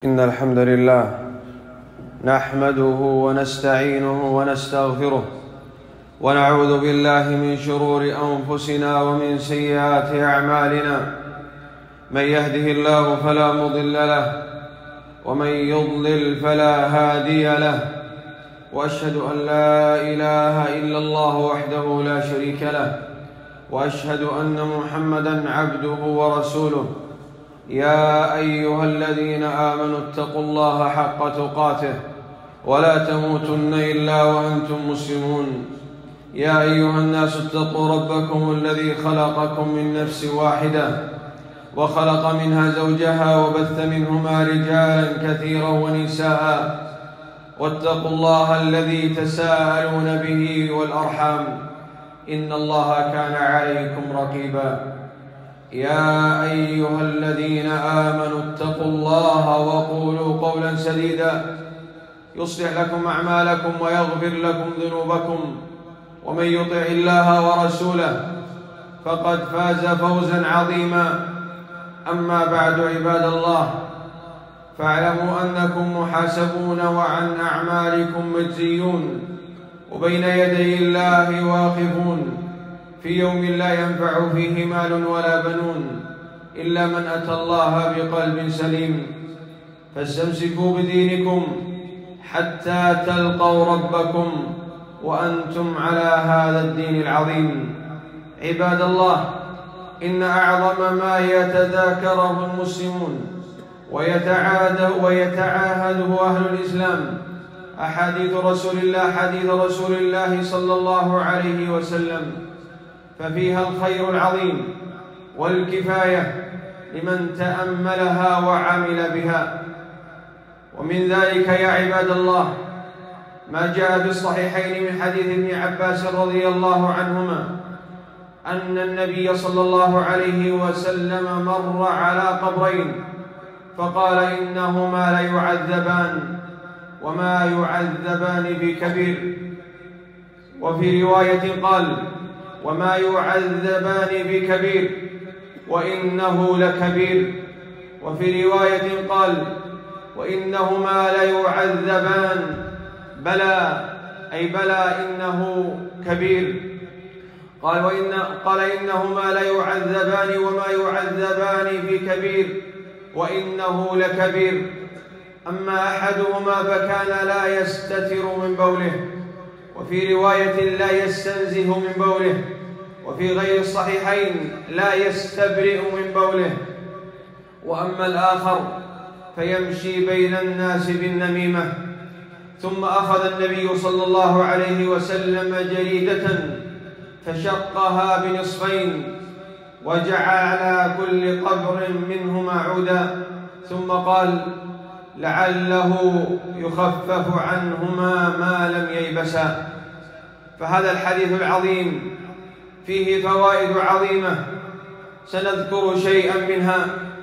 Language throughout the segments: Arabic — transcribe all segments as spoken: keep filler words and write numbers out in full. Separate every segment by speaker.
Speaker 1: إن الحمد لله نحمده ونستعينه ونستغفره ونعوذ بالله من شرور أنفسنا ومن سيئات أعمالنا. من يهده الله فلا مضل له ومن يضلل فلا هادي له، وأشهد أن لا إله إلا الله وحده لا شريك له، وأشهد أن محمدًا عبده ورسوله. يا أيها الذين آمنوا اتقوا الله حق تقاته ولا تموتن إلا وأنتم مسلمون. يا أيها الناس اتقوا ربكم الذي خلقكم من نفس واحدة وخلق منها زوجها وبث منهما رجالا كثيرا ونساء، واتقوا الله الذي تساءلون به والأرحام إن الله كان عليكم رقيبا. يا أيها الذين آمنوا اتقوا الله وقولوا قولا سديدا يصلح لكم أعمالكم ويغفر لكم ذنوبكم، ومن يطع الله ورسوله فقد فاز فوزا عظيما. أما بعد، عباد الله، فاعلموا أنكم محاسبون وعن أعمالكم مجزيون، وبين يدي الله واقفون في يوم لا ينفع فيه مال ولا بنون إلا من أتى الله بقلب سليم. فاستمسكوا بدينكم حتى تلقوا ربكم وأنتم على هذا الدين العظيم. عباد الله، إن أعظم ما يتذاكره المسلمون ويتعاهده أهل الإسلام أحاديث رسول الله حديث رسول الله صلى الله عليه وسلم، ففيها الخير العظيم والكفاية لمن تأملها وعمل بها. ومن ذلك يا عباد الله ما جاء في الصحيحين من حديث ابن عباس رضي الله عنهما أن النبي صلى الله عليه وسلم مر على قبرين فقال إنهما ليعذبان وما يعذبان بكبير، وفي رواية قال وما يعذبان بكبير وإنه لكبير، وفي رواية قال وإنهما ليعذبان بلى أي بلى إنه كبير. قال وإن قال إنهما ليعذبان وما يعذبان بكبير وإنه لكبير. أما أحدهما فكان لا يستتر من بوله، وفي رواية لا يستنزه من بوله، وفي غير الصحيحين لا يستبرئ من بوله. وأما الآخر فيمشي بين الناس بالنميمة. ثم أخذ النبي صلى الله عليه وسلم جريدة فشقها بنصفين وجعل على كل قبر منهما عودا، ثم قال لعله يخفف عنهما ما لم ييبسا. فهذا الحديث العظيم فيه فوائد عظيمة، سنذكر شيئا منها.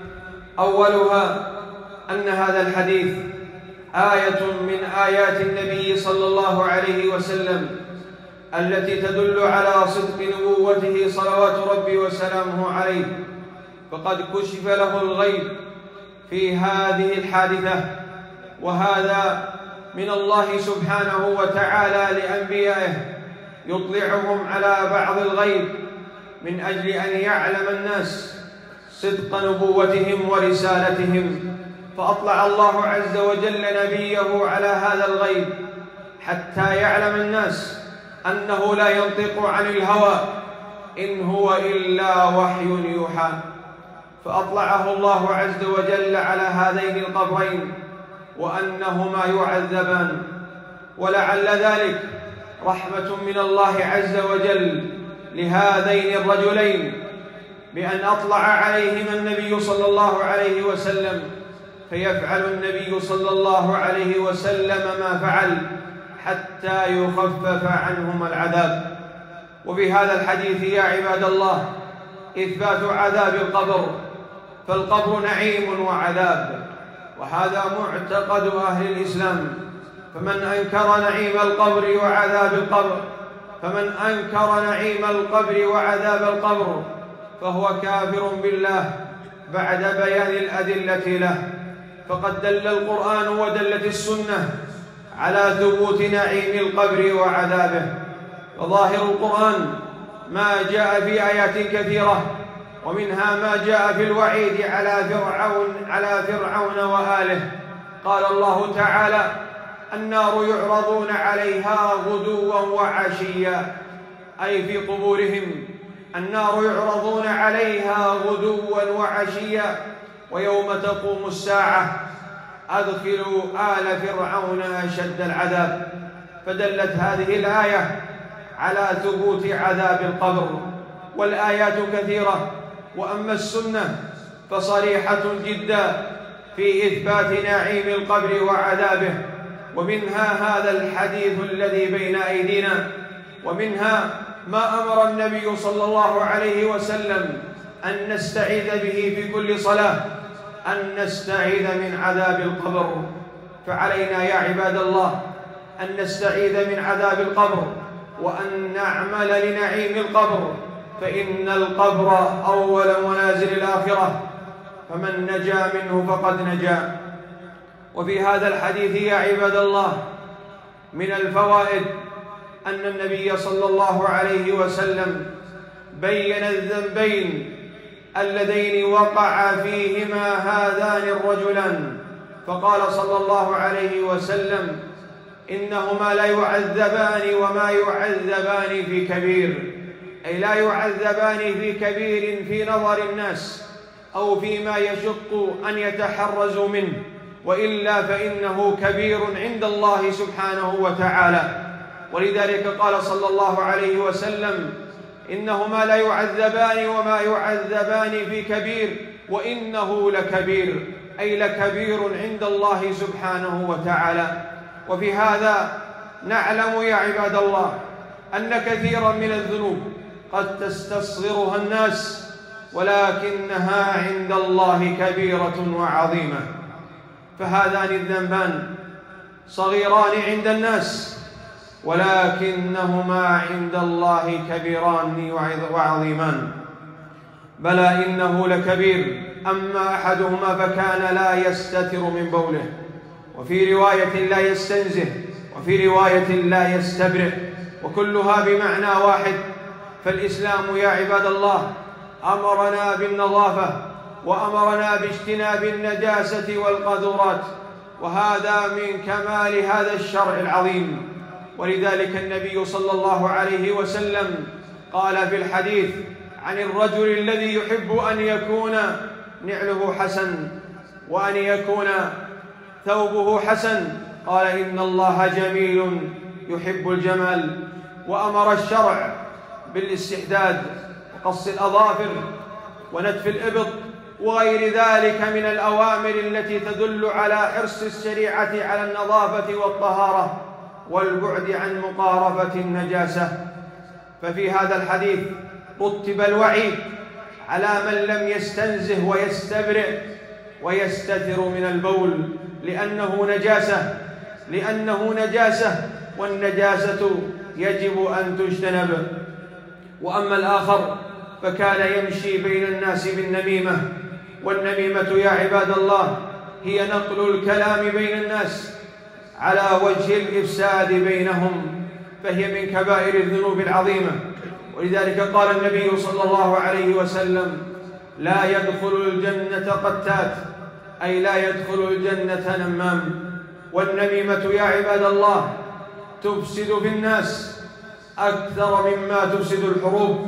Speaker 1: أولها أن هذا الحديث آية من آيات النبي صلى الله عليه وسلم التي تدل على صدق نبوته صلوات ربي وسلامه عليه، فقد كشف له الغيب في هذه الحادثة، وهذا من الله سبحانه وتعالى لأنبيائه يطلعهم على بعض الغيب من أجل أن يعلم الناس صدق نبوتهم ورسالتهم. فأطلع الله عز وجل نبيه على هذا الغيب حتى يعلم الناس أنه لا ينطق عن الهوى إن هو إلا وحي يوحى. فأطلعه الله عز وجل على هذين القبرين وأنهما يعذبان، ولعل ذلك رحمة من الله عز وجل لهذين الرجلين بأن أطلع عليهما النبي صلى الله عليه وسلم، فيفعل النبي صلى الله عليه وسلم ما فعل حتى يخفف عنهما العذاب. وفي هذا الحديث يا عباد الله إثبات عذاب القبر، فالقبر نعيم وعذاب، وهذا معتقد أهل الإسلام. فمن أنكر نعيم القبر وعذاب القبر فمن أنكر نعيم القبر وعذاب القبر فهو كافر بالله بعد بيان الأدلة له. فقد دل القرآن ودلت السنة على ثبوت نعيم القبر وعذابه. فظاهر القرآن ما جاء في آيات كثيرة، ومنها ما جاء في الوعيد على فرعون على فرعون وآله. قال الله تعالى: النار يعرضون عليها غدوا وعشيا، أي في قبورهم. النار يعرضون عليها غدوا وعشيا ويوم تقوم الساعة أدخلوا آل فرعون أشد العذاب. فدلت هذه الآية على ثبوت عذاب القبر، والآيات كثيرة. وأما السنة فصريحة جدا في إثبات نعيم القبر وعذابه، ومنها هذا الحديث الذي بين أيدينا، ومنها ما أمر النبي صلى الله عليه وسلم أن نستعيذ به في كل صلاة، أن نستعيذ من عذاب القبر. فعلينا يا عباد الله أن نستعيذ من عذاب القبر، وأن نعمل لنعيم القبر، فإن القبر أول منازل الآخرة، فمن نجا منه فقد نجا. وفي هذا الحديث يا عباد الله من الفوائد أن النبي صلى الله عليه وسلم بين الذنبين اللذين وقع فيهما هذان الرجلان، فقال صلى الله عليه وسلم: إنهما لا يعذبان وما يعذبان في كبير، أي لا يعذبان في كبير في نظر الناس أو فيما يشق أن يتحرزوا منه، وإلا فإنه كبير عند الله سبحانه وتعالى. ولذلك قال صلى الله عليه وسلم: إنهما لا يعذبان وما يعذبان في كبير وإنه لكبير، أي لكبير عند الله سبحانه وتعالى. وفي هذا نعلم يا عباد الله أن كثيرا من الذنوب قد تستصغرها الناس، ولكنها عند الله كبيرة وعظيمة. فهذان الذنبان صغيران عند الناس، ولكنهما عند الله كبيران وعظيمان. بلى إنه لكبير، أما أحدهما فكان لا يستتر من بوله، وفي رواية لا يستنزه، وفي رواية لا يستبرئ، وكلها بمعنى واحد. فالإسلام يا عباد الله أمرنا بالنظافة، وأمرنا باجتناب النجاسة والقذورات، وهذا من كمال هذا الشرع العظيم. ولذلك النبي صلى الله عليه وسلم قال في الحديث عن الرجل الذي يحب أن يكون نعله حسن وأن يكون ثوبه حسن، قال: إن الله جميل يحب الجمال. وأمر الشرع بالاستحداد وقص الأظافر ونتف الإبط وغير ذلك من الأوامر التي تدل على حرص الشريعة على النظافة والطهارة والبعد عن مقاربة النجاسة. ففي هذا الحديث رتب الوعيد على من لم يستنزه ويستبرئ ويستتر من البول، لأنه نجاسة لأنه نجاسة والنجاسة يجب أن تجتنب. وأما الآخر فكان يمشي بين الناس بالنميمة، والنميمة يا عباد الله هي نقل الكلام بين الناس على وجه الإفساد بينهم، فهي من كبائر الذنوب العظيمة. ولذلك قال النبي صلى الله عليه وسلم: لا يدخل الجنة قتات، أي لا يدخل الجنة نمام. والنميمة يا عباد الله تفسد في الناس أكثر مما تفسد الحروب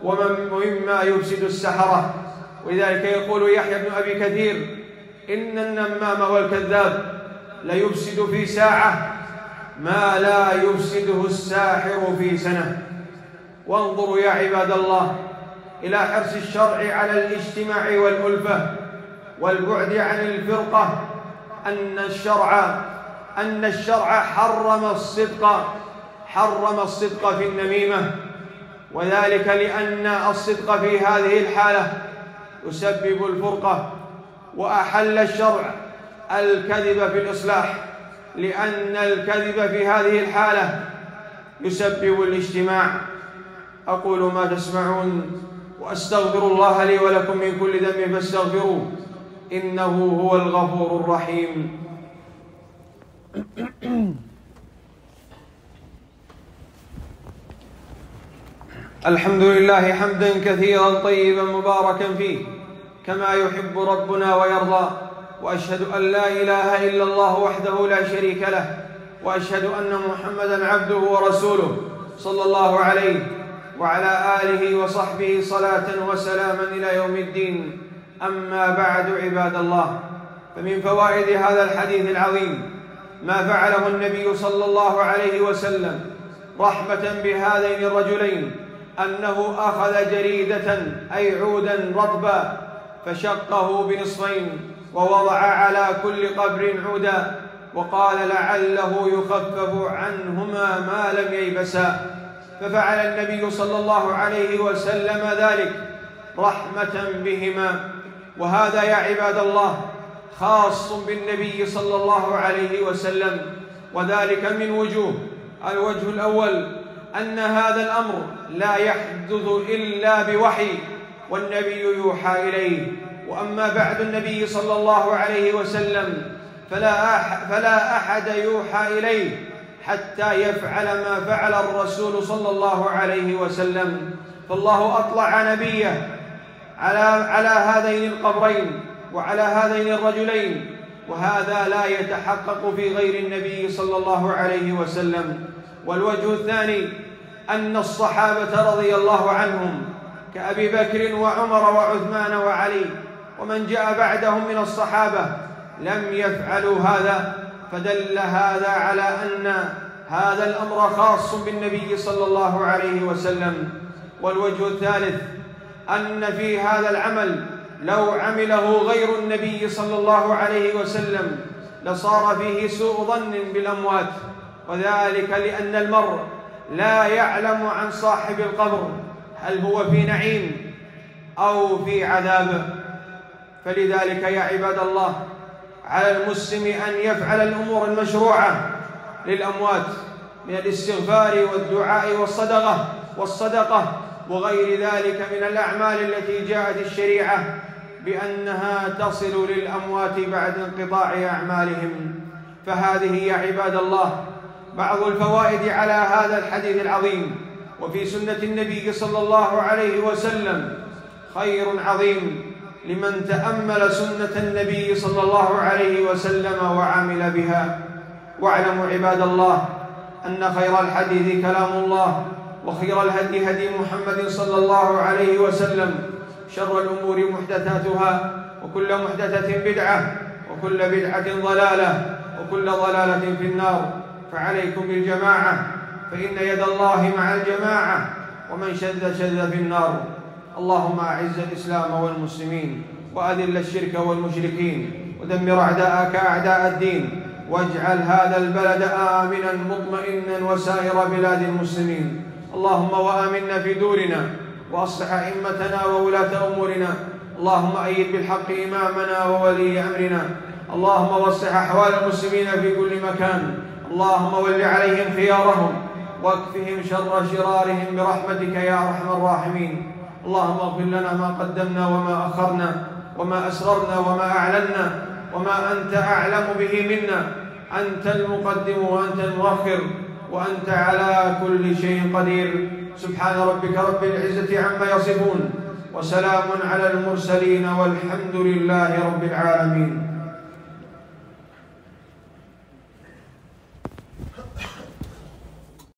Speaker 1: ومما يفسد السحرة. ولذلك يقول يحيى بن أبي كثير: إن النمام والكذاب ليفسد في ساعة ما لا يفسده الساحر في سنة. وانظروا يا عباد الله إلى حرص الشرع على الاجتماع والألفة والبعد عن الفرقة، أن الشرع أن الشرع حرم الصدق حرم الصدق في النميمة، وذلك لأن الصدق في هذه الحالة يسبب الفرقة. وأحل الشرع الكذب في الإصلاح، لأن الكذب في هذه الحالة يسبب الاجتماع. أقول ما تسمعون وأستغفر الله لي ولكم من كل ذنب فاستغفروه، إنه هو الغفور الرحيم. الحمد لله حمدا كثيرا طيبا مباركا فيه كما يحب ربنا ويرضى، وأشهد أن لا إله إلا الله وحده لا شريك له، وأشهد أن محمدا عبده ورسوله صلى الله عليه وعلى آله وصحبه صلاة وسلاما إلى يوم الدين. أما بعد عباد الله، فمن فوائد هذا الحديث العظيم ما فعله النبي صلى الله عليه وسلم رحمة بهذين الرجلين، أنه أخذ جريدة أي عودا رطبا فشقه بنصفين ووضع على كل قبر عودا، وقال لعله يخفف عنهما ما لم ييبسا، ففعل النبي صلى الله عليه وسلم ذلك رحمة بهما. وهذا يا عباد الله خاص بالنبي صلى الله عليه وسلم، وذلك من وجوه. الوجه الأول أن هذا الأمر لا يحدث إلا بوحي، والنبي يوحى إليه. وأما بعد النبي صلى الله عليه وسلم فلا أح فلا أحد يوحى إليه حتى يفعل ما فعل الرسول صلى الله عليه وسلم، فالله أطلع نبيه على على هذين القبرين وعلى هذين الرجلين، وهذا لا يتحقق في غير النبي صلى الله عليه وسلم. والوجه الثاني أن الصحابة رضي الله عنهم كأبي بكر وعمر وعثمان وعلي ومن جاء بعدهم من الصحابة لم يفعلوا هذا، فدل هذا على أن هذا الأمر خاص بالنبي صلى الله عليه وسلم. والوجه الثالث أن في هذا العمل لو عمله غير النبي صلى الله عليه وسلم لصار فيه سوء ظن بالأموات، وذلك لأن المرء لا يعلم عن صاحب القبر هل هو في نعيم أو في عذاب. فلذلك يا عباد الله على المسلم أن يفعل الأمور المشروعة للأموات من الاستغفار والدعاء والصدقة والصدقة وغير ذلك من الأعمال التي جاءت الشريعة بأنها تصل للأموات بعد انقطاع أعمالهم. فهذه يا عباد الله بعض الفوائد على هذا الحديث العظيم. وفي سنة النبي صلى الله عليه وسلم خير عظيم لمن تأمل سنة النبي صلى الله عليه وسلم وعمل بها. واعلموا عباد الله أن خير الحديث كلام الله، وخير الهدي هدي محمد صلى الله عليه وسلم، شر الأمور محدثاتها، وكل محدثة بدعة، وكل بدعة ضلالة، وكل ضلالة في النار. فعليكم بالجماعة، فإن يد الله مع الجماعة، ومن شذ شذ في النار. اللهم أعز الإسلام والمسلمين، وأذل الشرك والمشركين، ودمر أعداءك أعداء الدين، واجعل هذا البلد آمنا مطمئنا وسائر بلاد المسلمين. اللهم وآمنا في دورنا، وأصلح أئمتنا وولاة أمورنا. اللهم أيد بالحق إمامنا وولي أمرنا. اللهم واصلح أحوال المسلمين في كل مكان. اللهم ول عليهم خيارهم، واكفهم شر شرارهم برحمتك يا أرحم الراحمين. اللهم اغفر لنا ما قدمنا وما أخرنا، وما أسررنا وما أعلنا، وما أنت أعلم به منا. أنت المقدم وأنت المؤخر، وأنت على كل شيء قدير. سبحان ربك رب العزة عما يصفون، وسلام على المرسلين، والحمد لله رب العالمين.